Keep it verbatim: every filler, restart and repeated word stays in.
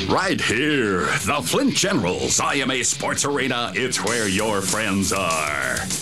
Right here, the Flint Generals I M A Sports Arena. It's where your friends are.